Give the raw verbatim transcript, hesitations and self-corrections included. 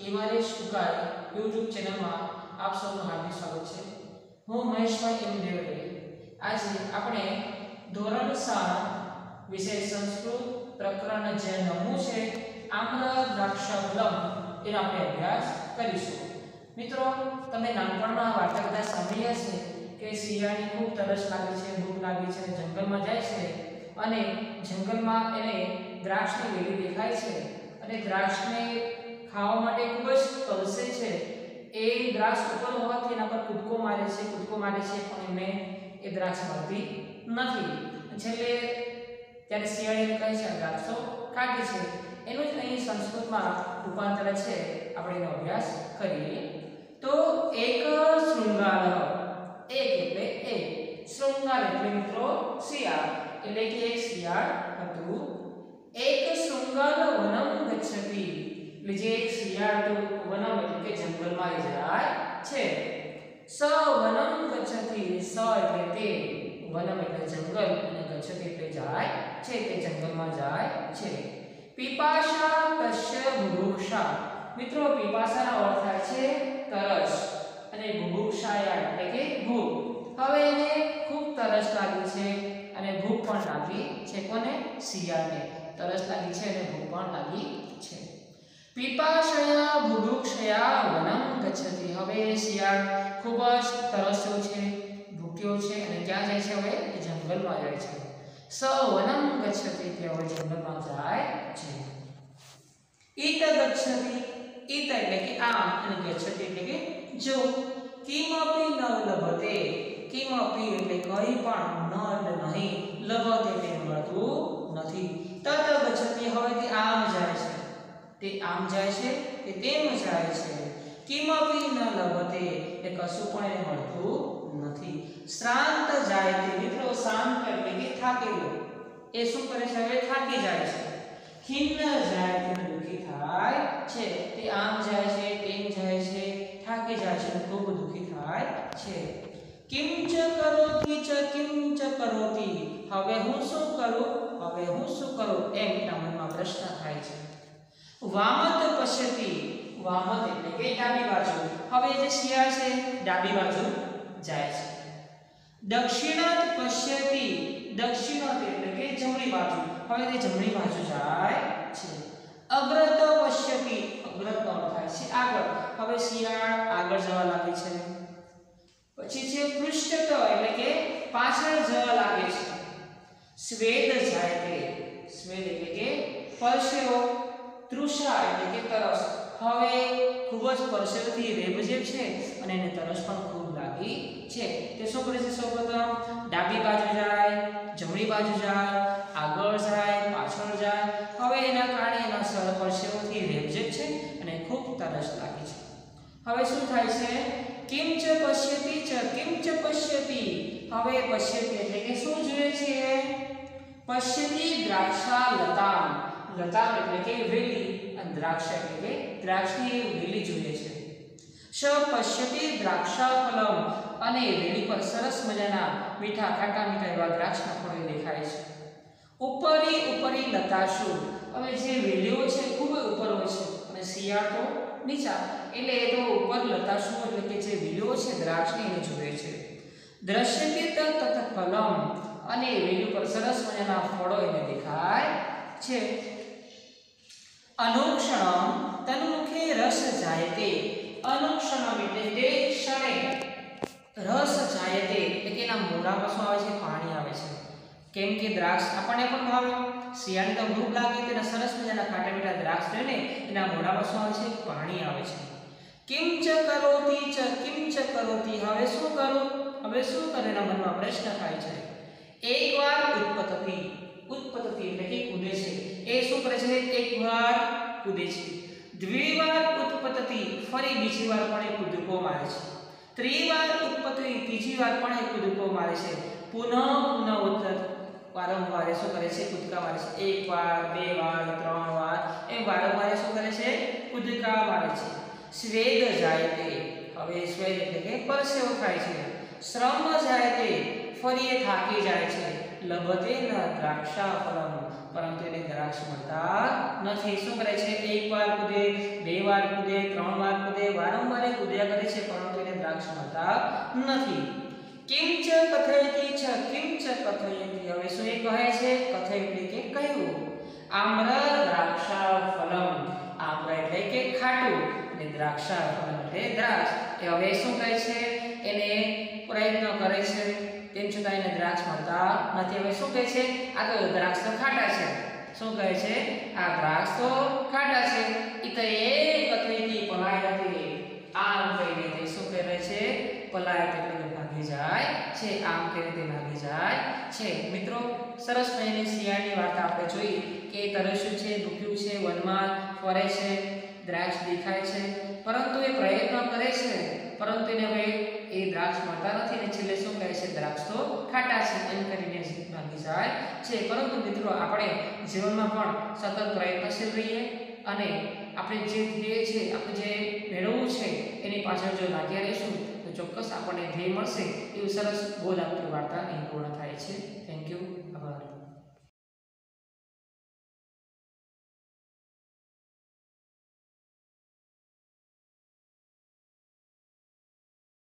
હિમાલેશ Ukai YouTube ચેનલમાં આપ સૌનું હાર્દિક સ્વાગત છે। હું મહેશભાઈ એમ દેવરે। આજે આપણે ધોરણ સાત વિષય સંસ્કૃત પ્રકરણ જે નવમું છે આમ્ર દ્રાક્ષાફલમ એનો આપણે અભ્યાસ કરીશું। મિત્રો, તમે નાનપણમાં વાર્તા કથા સાંભળી હશે કે શિયાળની ખૂબ તરસ લાગે છે, ભૂખ લાગી છે, જંગલમાં જાય છે અને જંગલમાં એને દ્રાક્ષની વેલી દેખાય છે અને દ્રાક્ષને ખાવા માટે ખૂબ જ તરસે છે। એ દ્રાક્ષ ઉપર હોવાથી એના પર કૂદકો મારે છે કૂદકો મારે છે પણ એમને એ દ્રાક્ષ મળતી નથી। છેલ્લે ત્યારે શિયાળી કહે છે દ્રાક્ષો ખાટી છે। એનું જ અહીં સંસ્કૃતમાં રૂપાંતર છે, આપણે એનો અભ્યાસ કરીએ। તો એક શૃંગાર, એક એટલે એક, શૃંગાર એટલે મિત્રો શિયાળ, એટલે કે એક શિયાળ હતું। એક શૃંગાર વનમ ગચ્છતિ, એટલે જે એક શિયાળ તો વનમ એટલે કે જંગલમાં જાય છે। સ વનમ ગચ્છતિ, સ એટલે તે, વનમ એટલે જંગલ અને ગચ્છતિ એટલે જાય છે, તે જંગલમાં જાય છે। પીપાશા તસ્ય બુભુક્ષા, મિત્રો પીપાસાનો અર્થ થાય છે તરસ અને બુભુક્ષાયા એટલે કે ભૂખ। હવે એને ખૂબ તરસ લાગી છે અને ભૂખ પણ લાગી છે। કોને? શિયાળને તરસ લાગી છે અને ભૂખ પણ લાગી છે। પીપાશયા બુભુક્ષયા વનમ ગચ્છતિ, હવે શિયાળ ખૂબ જ તરસ્યો છે, ભૂખ્યો છે અને ક્યાં જાય છે? હવે એ જંગલમાં જાય છે। સ વનમ ગચ્છતિ, તે હવે જંગલમાં જાય છે। ઈત ગચ્છતિ, ઈત એટલે કે આમ અને ગચ્છતિ એટલે કે જો। કિમપી ન લભતે, કિમપી એટલે કંઈ પણ, ન એટલે નહીં, લભતે એટલે મળતું નથી। તત ગચ્છતિ, હવે તે આમ જાય છે, તે આમ જાય છે, તે તેમ જાય છે। કિમપી ન લભતે, એ કશું પણ એને મળતું નથી। શ્રાંત જાય તે, મિત્રો શાંત એટલે કે થાકેલો, એ શું કરે છે? હવે થાકી જાય છે। ખિન્ન જાય તે, દુખી થાય છે, તે આમ જાય છે, તેમ જાય છે, થાકી જાય છે, ખૂબ દુખી થાય છે। કિંચ કરોતિ ચ કિંચ કરોતિ, હવે હું શું કરું, હવે હું શું કરું, એમ એના મનમાં પ્રશ્ન થાય છે। વામત પશ્યતિ, વામત એટલે કે ડાબી બાજુ, હવે જે શિયાળ છે ડાબી બાજુ જાય છે। દક્ષિણાત પશ્યતિ, દક્ષિણાત એટલે કે જમણી બાજુ, હવે તે જમણી બાજુ જાય છે। અગ્રત પશ્યતિ, અગ્રત નો અર્થ થાય છે આગળ, હવે શિયાળ આગળ જવા લાગે છે। પછી છે પૃષ્ઠત એટલે કે પાછળ જવા લાગે છે। સ્વેદ જાય તે, સ્વેદ એટલે કે પરસેવો, તૃષા એટલે કે તરસ, હવે ખૂબ જ પરસેવથી રેબઝેબ છે અને એને તરસ પણ ખૂબ લાગી છે। તે શું કરે છે? સૌપ્રથમ ડાબી બાજુ જાય, જમણી બાજુ જાય, આગળ જાય, પાછળ જાય, હવે એના કારણે એના સર પરસેવથી રેબઝેબ છે અને ખૂબ તરસ લાગી છે। હવે શું થાય છે? કિંચ પશ્યતિ ચ કિંચ પશ્યતિ, હવે પશ્યતિ એટલે કે શું જોઈએ છે? પશ્યતિ દ્રાક્ષા લતામ, લતામ એટલે કે વેલી અને દ્રાક્ષ એટલે કે દ્રાક્ષની વેલી જોઈએ છે। શ પશ્યતિ દ્રાક્ષાફલમ, અને વેલી પર સરસ મજાના મીઠા ખાટા મીઠા એવા દ્રાક્ષના ફળો દેખાય છે। ઉપરી ઉપરી લતાશુ, હવે જે વેલીઓ છે ખૂબ ઉપર હોય છે અને શિયાળ તો નીચા, એટલે એ તો ઉપર લતાશુ એટલે કે જે વેલીઓ છે દ્રાક્ષની એને જુએ છે। દ્રશ્યતિ તત ફલમ, અને વેલી પર સરસ મજાના ફળો એને દેખાય છે। અનુક્ષણમ તન્મુખે રસ જાયતે, અનુક્ષણમ એટલે તે ક્ષણે રસ જાયતે એટલે કે એના મોઢા પર શું આવે છે? પાણી આવે છે। કેમ કે દ્રાક્ષ આપણને પણ ભાવે, શિયાળની તો ભૂખ લાગે, તેને સરસ મજાના ખાટા મીઠા દ્રાક્ષ જોઈને એના મોઢા પર શું આવે છે? પાણી આવે છે। કિંચ કરોતિ ચ કિંચ કરોતિ, હવે શું કરું, હવે શું કરે, એના મનમાં પ્રશ્ન થાય છે। એકવાર ઉત્પત્તિ, ઉત્પત્તિ એટલે કે કૂદે છે, એ શું કરે છે? એકવાર કૂદે છે। દ્વિવાર ઉત્પત્તિ, ફરી બીજી વાર પણ એ કૂદકો મારે છે। ત્રિવાર ઉત્પત્તિ, ત્રીજી વાર પણ એ કૂદકો મારે છે। પુનઃ પુનઃ ઉત્પત્તિ, વારંવાર શું કરે છે? કૂદકા મારે છે। એક વાર, બે વાર, ત્રણ વાર, એમ વારંવાર શું કરે છે? કૂદકા મારે છે। સ્વેદ જાય તે, હવે સ્વેદ એટલે કે પરસેવો થાય છે। શ્રમ જાય તે, ફરી એ થાકી જાય છે। લભતે ન દ્રાક્ષાફલમ, પરંતુ એને દ્રાક્ષ મળતા નથી. શું કરે છે? એક વાર કૂદે, બે વાર કૂદે, ત્રણ વાર કૂદે, વારંવાર એ કૂદ્યા કરે છે, પરંતુ એને દ્રાક્ષ મળતા નથી. કિંચ કથયતિ છ, કિંચ કથયતિ, હવે શું એ કહે છે? કથય એટલે કે કહ્યું. આમ્ર દ્રાક્ષાફલમ, આમ્ર એટલે કે ખાટું અને દ્રાક્ષાફલમ એટલે દ્રાક્ષ. એ હવે શું કહે છે? એને પ્રયત્ન કરે છે તેમ છતાં એને દ્રાક્ષ મળતા નથી. હવે શું કહે છે? આ તો દ્રાક્ષ તો ખાટા છે. શું કહે છે? આ દ્રાક્ષ તો ખાટા છે. ઈત એ કથયતિ પલાયતે, આમ કહીને તે શું કરે છે? પલાયત એટલે કે ભાગી જાય છે. આમ કહીને તે ભાગી જાય છે. મિત્રો, સરસ મજાની શિયાળની વાર્તા આપણે જોઈ કે તરસ્યું છે, દુખ્યું છે, વનમાં ફરે છે, દ્રાક્ષ દેખાય છે, પરંતુ એ પ્રયત્ન કરે છે, પરંતુ એને હવે એ દ્રાક્ષ મળતા નથી અને છેલ્લે શું કહે છે? દ્રાક્ષ તો ખાટા છે એમ કરીને ભાગી જાય છે. પરંતુ મિત્રો, આપણે જીવનમાં પણ સતત પ્રયત્નશીલ રહીએ અને આપણે જે ધ્યેય છે, આપણે જે મેળવવું છે એની પાછળ જો લાગ્યા રહીશું તો ચોક્કસ આપણને ધ્યેય મળશે. એવું સરસ બોધ આપતી વાર્તા અહીં પૂર્ણ થાય છે. Thank you. આભાર.